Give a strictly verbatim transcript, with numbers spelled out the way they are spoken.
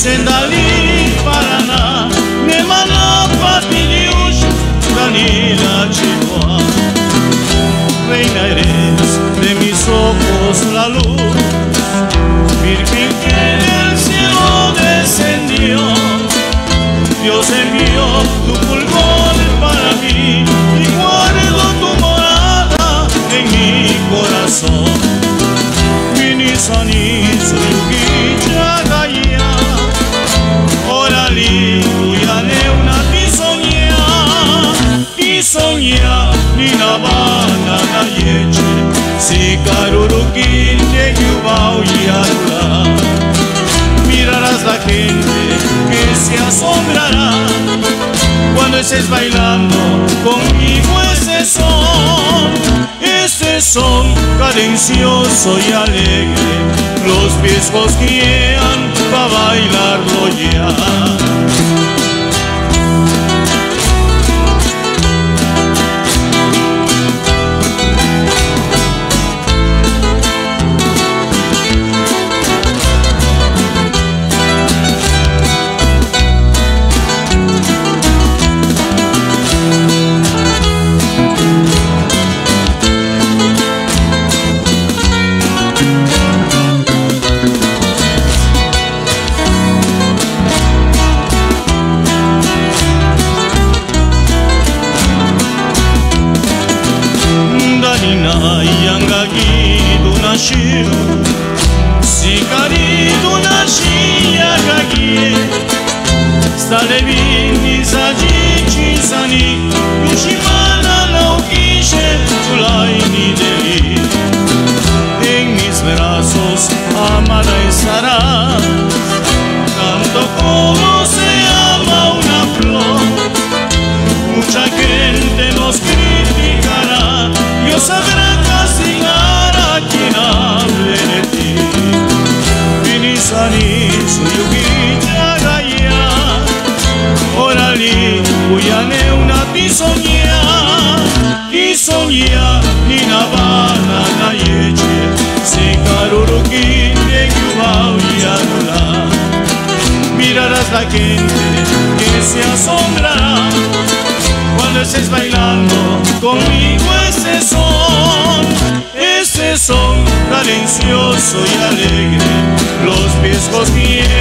Sendali Paraná, Nemana Patilius, Danila Chihuahua. Reina eres de mis ojos la luz, Virgen que del cielo descendió. Dios envió tu fulgor para mí y guardo tu morada en mi corazón. Minisani suyugicha gaya, orali uyane una tisonia, tisonia ni navana na yeche, si karurukin de yubao yarula. Mirarás la gente que se asombrará cuando estés bailando conmigo ese son, ese son cadencioso y alegre, los pies cosquillean pa' bailarlo ya. Si carido nashi agagie, stale vini zajichi sani, yushimana laukishe tulaini deli. En mis brazos amada estarás, tanto como se ama una flor. Mucha gente nos criticará, Dios sabrá castigar a quien hable de ti. Minisani suyugicha gaya, orali uyane una tisonia, tisonia ni navana na yeche, si karurukin de yubao yarula. Mirarás la gente que se asombrará cuando estés bailando conmigo ese son, ese son cadencioso y alegre, los pies cosquillean